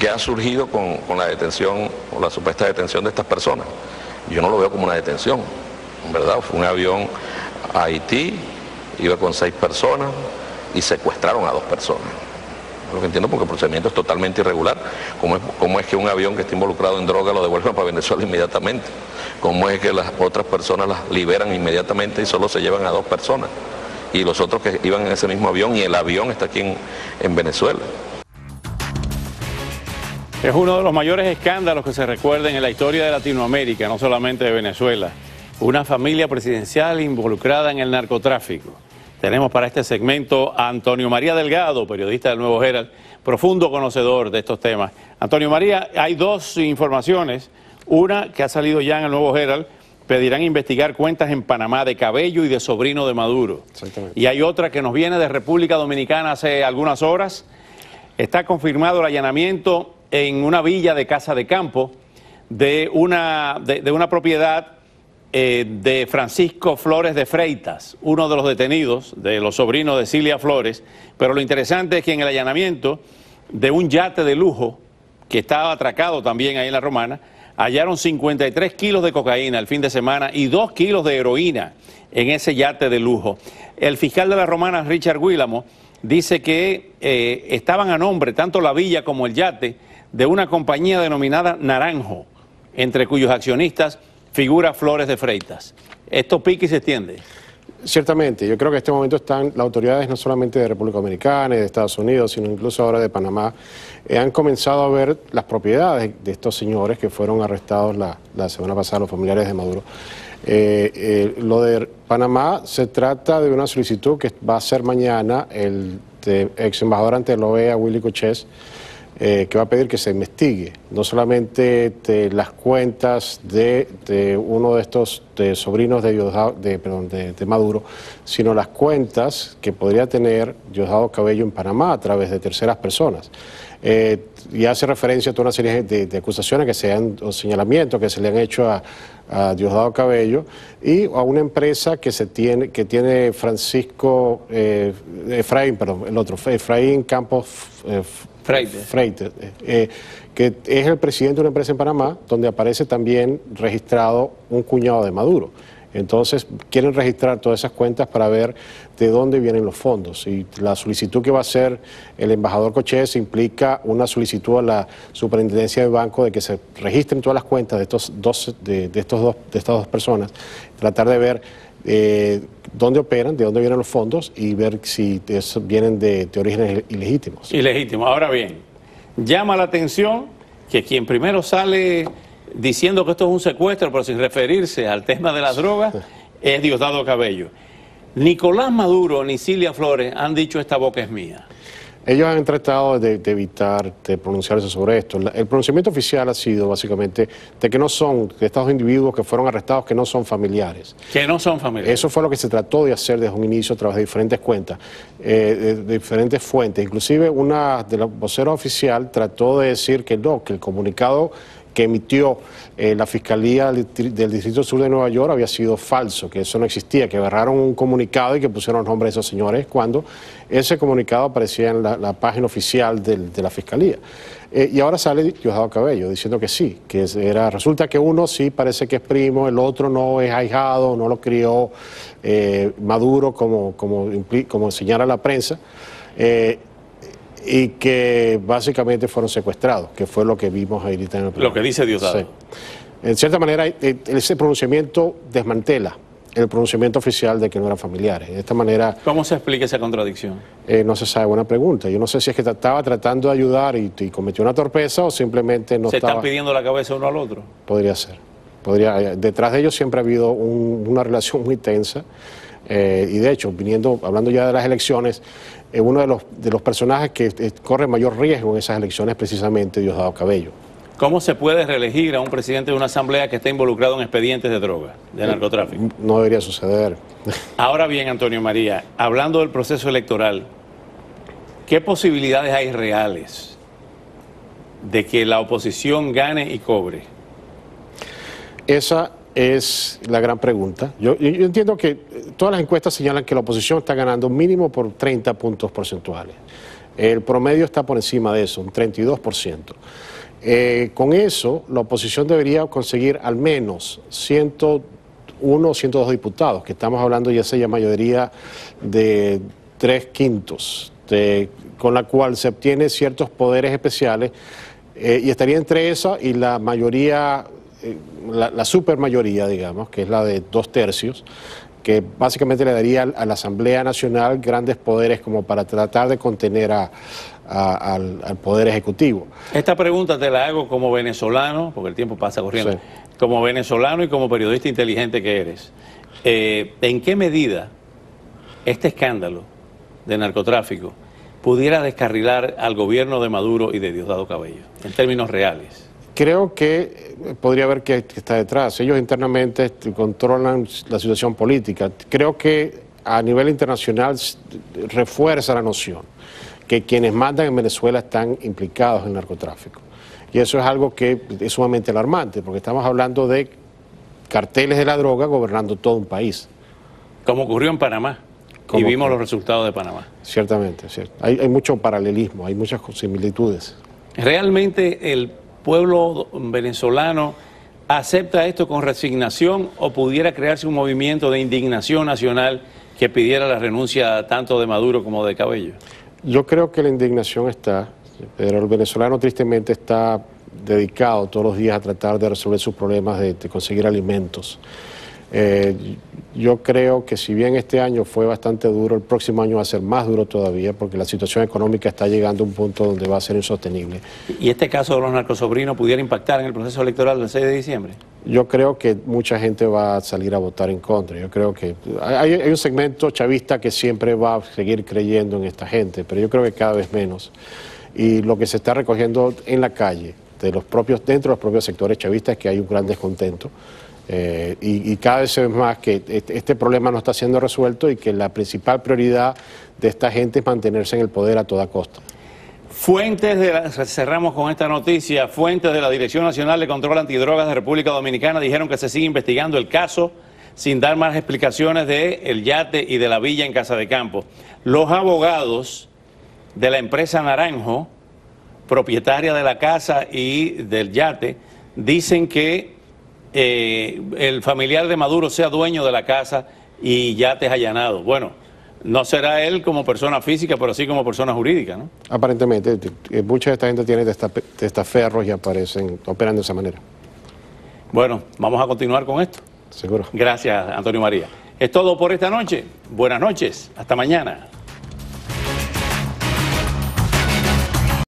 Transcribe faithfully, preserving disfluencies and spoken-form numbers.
que ha surgido con, con la detención, o la supuesta detención de estas personas. Yo no lo veo como una detención, ¿verdad? Fue un avión a Haití, iba con seis personas y secuestraron a dos personas. Lo que entiendo, porque el procedimiento es totalmente irregular. ¿Cómo es, cómo es que un avión que está involucrado en droga lo devuelven para Venezuela inmediatamente? ¿Cómo es que las otras personas las liberan inmediatamente y solo se llevan a dos personas? Y los otros que iban en ese mismo avión, y el avión está aquí en, en Venezuela. Es uno de los mayores escándalos que se recuerden en la historia de Latinoamérica, no solamente de Venezuela. Una familia presidencial involucrada en el narcotráfico. Tenemos para este segmento a Antonio María Delgado, periodista del Nuevo Herald, profundo conocedor de estos temas. Antonio María, hay dos informaciones. Una que ha salido ya en el Nuevo Herald: pedirán investigar cuentas en Panamá de Cabello y de sobrino de Maduro. Exactamente. Y hay otra que nos viene de República Dominicana hace algunas horas. Está confirmado el allanamiento en una villa de Casa de Campo de una, de, de una propiedad Eh, de Francisco Flores de Freitas, uno de los detenidos, de los sobrinos de Cilia Flores. Pero lo interesante es que en el allanamiento de un yate de lujo que estaba atracado también ahí en La Romana, hallaron cincuenta y tres kilos de cocaína el fin de semana y dos kilos de heroína en ese yate de lujo. El fiscal de La Romana, Richard Guílamo, dice que eh, estaban a nombre, tanto la villa como el yate, de una compañía denominada Naranjo, entre cuyos accionistas figura Flores de Freitas. ¿Esto pique y se extiende? Ciertamente, yo creo que en este momento están las autoridades no solamente de República Dominicana y de Estados Unidos, sino incluso ahora de Panamá, eh, han comenzado a ver las propiedades de estos señores que fueron arrestados la, la semana pasada, los familiares de Maduro. Eh, eh, lo de Panamá se trata de una solicitud que va a hacer mañana el de, ex embajador ante la O E A, Willy Cochés, Eh, que va a pedir que se investigue no solamente de las cuentas de, de uno de estos de sobrinos de, Diosdado, de, perdón, de, de Maduro, sino las cuentas que podría tener Diosdado Cabello en Panamá a través de terceras personas. Eh, y hace referencia a toda una serie de, de acusaciones que se han, o señalamientos que se le han hecho a, a Diosdado Cabello y a una empresa que se tiene, que tiene Francisco eh, Efraín, perdón, el otro, Efraín Campos eh, Freites, Freites eh, que es el presidente de una empresa en Panamá, donde aparece también registrado un cuñado de Maduro. Entonces quieren registrar todas esas cuentas para ver de dónde vienen los fondos. Y la solicitud que va a hacer el embajador Cochés implica una solicitud a la superintendencia del banco de que se registren todas las cuentas de estos dos, de, de estos dos, de estas dos personas, tratar de ver eh, dónde operan, de dónde vienen los fondos y ver si esos vienen de, de orígenes ilegítimos. Ilegítimos. Ahora bien, llama la atención que quien primero sale diciendo que esto es un secuestro, pero sin referirse al tema de las drogas, es Diosdado Cabello. Nicolás Maduro ni Cilia Flores han dicho esta boca es mía. Ellos han tratado de, de evitar de pronunciarse sobre esto. El pronunciamiento oficial ha sido básicamente de que no son, de estos individuos que fueron arrestados, que no son familiares. Que no son familiares. Eso fue lo que se trató de hacer desde un inicio a través de diferentes cuentas, eh, de, de diferentes fuentes. Inclusive una de los voceros oficial trató de decir que no, que el comunicado que emitió eh, la Fiscalía del Distrito Sur de Nueva York había sido falso, que eso no existía, que agarraron un comunicado y que pusieron el nombre de esos señores cuando ese comunicado aparecía en la, la página oficial del, de la Fiscalía. Eh, y ahora sale Diosdado Cabello diciendo que sí, que era, resulta que uno sí parece que es primo, el otro no es ahijado, no lo crió eh, Maduro como, como, como señala la prensa. Eh, y que básicamente fueron secuestrados, que fue lo que vimos ahorita en el programa. Lo que dice Diosdado. Sí. En cierta manera, ese pronunciamiento desmantela el pronunciamiento oficial de que no eran familiares. De esta manera... ¿Cómo se explica esa contradicción? Eh, no se sabe, buena pregunta. Yo no sé si es que estaba tratando de ayudar y, y cometió una torpeza o simplemente no ¿Se estaba... ¿Se están pidiendo la cabeza uno al otro? Podría ser. Podría, detrás de ellos siempre ha habido un, una relación muy tensa. Eh, y de hecho, viniendo, hablando ya de las elecciones, eh, uno de los, de los personajes que eh, corre mayor riesgo en esas elecciones es precisamente Diosdado Cabello. ¿Cómo se puede reelegir a un presidente de una asamblea que está involucrado en expedientes de droga, de narcotráfico? No debería suceder. Ahora bien, Antonio María, hablando del proceso electoral, ¿qué posibilidades hay reales de que la oposición gane y cobre? Esa es la gran pregunta. Yo, yo entiendo que todas las encuestas señalan que la oposición está ganando mínimo por treinta puntos porcentuales. El promedio está por encima de eso, un treinta y dos por ciento. Eh, con eso, la oposición debería conseguir al menos ciento uno o ciento dos diputados, que estamos hablando ya sea mayoría de tres quintos, de, con la cual se obtiene ciertos poderes especiales, eh, y estaría entre esa y la mayoría, eh, la, la supermayoría, digamos, que es la de dos tercios, que básicamente le daría a la Asamblea Nacional grandes poderes como para tratar de contener a, a, al, al Poder Ejecutivo. Esta pregunta te la hago como venezolano, porque el tiempo pasa corriendo, sí. Como venezolano y como periodista inteligente que eres. Eh, ¿En qué medida este escándalo de narcotráfico pudiera descarrilar al gobierno de Maduro y de Diosdado Cabello, en términos reales? Creo que podría haber que está detrás. Ellos internamente controlan la situación política. Creo que a nivel internacional refuerza la noción que quienes mandan en Venezuela están implicados en narcotráfico. Y eso es algo que es sumamente alarmante, porque estamos hablando de carteles de la droga gobernando todo un país. Como ocurrió en Panamá. Y vimos los resultados de Panamá. Ciertamente, cierto. Hay, hay mucho paralelismo, hay muchas similitudes. ¿Realmente el pueblo venezolano acepta esto con resignación o pudiera crearse un movimiento de indignación nacional que pidiera la renuncia tanto de Maduro como de Cabello? Yo creo que la indignación está, pero el venezolano tristemente está dedicado todos los días a tratar de resolver sus problemas, de, de conseguir alimentos. Eh, yo creo que si bien este año fue bastante duro, el próximo año va a ser más duro todavía porque la situación económica está llegando a un punto donde va a ser insostenible. ¿Y este caso de los narcosobrinos pudiera impactar en el proceso electoral del seis de diciembre? Yo creo que mucha gente va a salir a votar en contra. Yo creo que hay, hay un segmento chavista que siempre va a seguir creyendo en esta gente, pero yo creo que cada vez menos. Y lo que se está recogiendo en la calle, de los propios, dentro de los propios sectores chavistas, es que hay un gran descontento. Eh, y, y cada vez se ve más que este, este problema no está siendo resuelto y que la principal prioridad de esta gente es mantenerse en el poder a toda costa. Fuentes de la, cerramos con esta noticia, fuentes de la Dirección Nacional de Control Antidrogas de República Dominicana dijeron que se sigue investigando el caso sin dar más explicaciones de el yate y de la villa en Casa de Campo. Los abogados de la empresa Naranjo, propietaria de la casa y del yate, dicen que Eh, el familiar de Maduro sea dueño de la casa y yates allanados. Bueno, no será él como persona física, pero sí como persona jurídica, ¿no? Aparentemente, mucha de esta gente tiene testaferros y aparecen, operan de esa manera. Bueno, vamos a continuar con esto. Seguro. Gracias, Antonio María. Es todo por esta noche. Buenas noches. Hasta mañana.